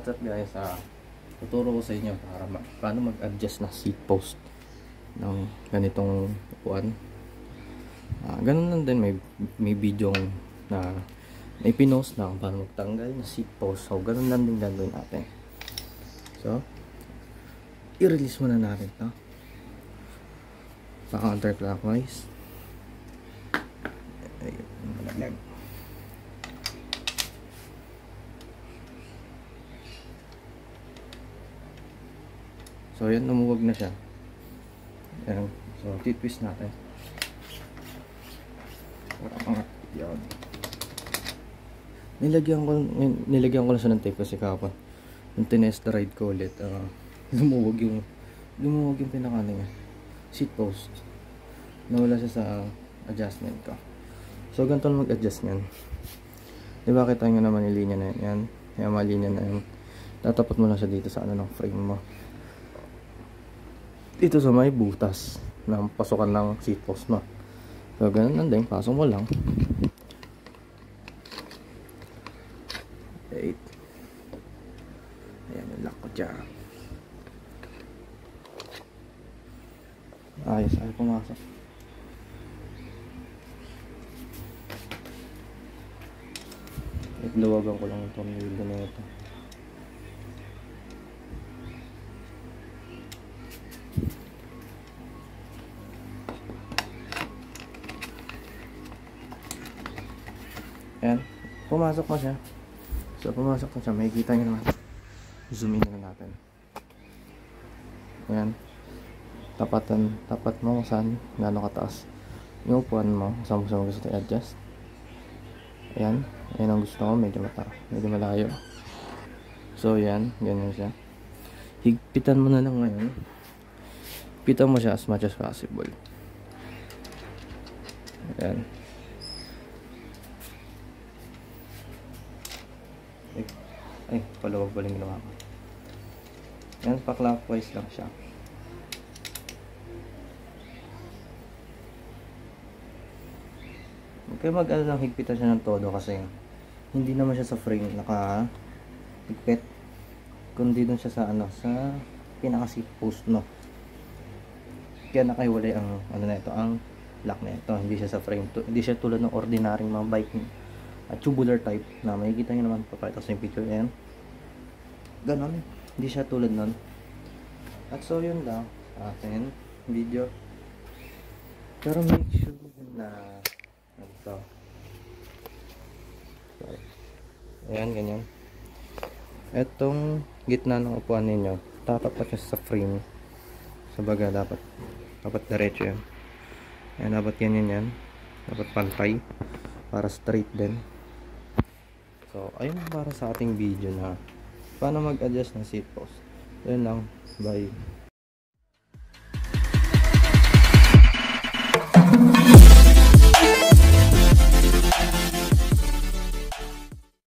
What's up guys, tuturo ko sa inyo para paano mag-adjust na seat post ng ganitong upuan. Ganun lang din, may video na may pinost na kung paano magtanggal na seat post. So ganun lang din gagawin natin. So i-release muna natin to pa counterclockwise. Ayun, malaglag. So yan, lumuwag na siya. Ayan. So titwist natin. Yan. Nilagyan ko lang siya ng tape kasi kapag nung tinest ride ko ulit, lumuwag yung pinaka niya, seat post. Nawala siya sa adjustment ko. So ganito lang mag-adjust niyan. Diba kita nyo naman yung linya na yan. Yung mga linya na yan. Tatapat mo lang siya dito sa ano ng frame mo. Dito sa may butas ng pasukan ng seat post mo. So ganun lang din, pasok mo lang. 8. Ayan, yung lock ko dyan. Ayos, ay pumasok. Luwagan ko lang yung tornilyo na ito. Ayan, pumasok na siya. So pumasok na siya, makikita nyo naman. Zoom in na natin. Ayan, tapat mo kung saan gano'ng kataas yung upuan mo, saan mo gusto i-adjust. Ayan, ayan ang gusto ko, medyo malayo. So ayan, ganyan siya. Higpitan mo na lang ngayon. Higpitan mo siya as much as possible. Ayan. Ay, palawag ba lang ginawa ko. Yan, pa-clockwise lang siya. Huwag kayo mag-ano lang, higpitan siya ng todo kasi hindi naman siya sa frame naka-higpit. Kundi dun siya sa sa pinaka-seat post mo. Kaya nakahiwalay ang na ito, ang lock na ito. Hindi siya sa frame. Hindi siya tulad ng ordinaryong mga bike tubular type na makikita nyo naman, papakita sa yung picture. Ayan, ganon, hindi siya tulad nun. At so yun lang sa atin video, pero make sure na ito, ayan, ganyan. Etong gitna ng upuan ninyo, tatapat siya sa frame. Sa baga dapat diretso yan. Ayan, dapat yan, dapat pantay para straight din. So, ayun para sa ating video na paano mag-adjust ng seat post. Ayun lang. Bye.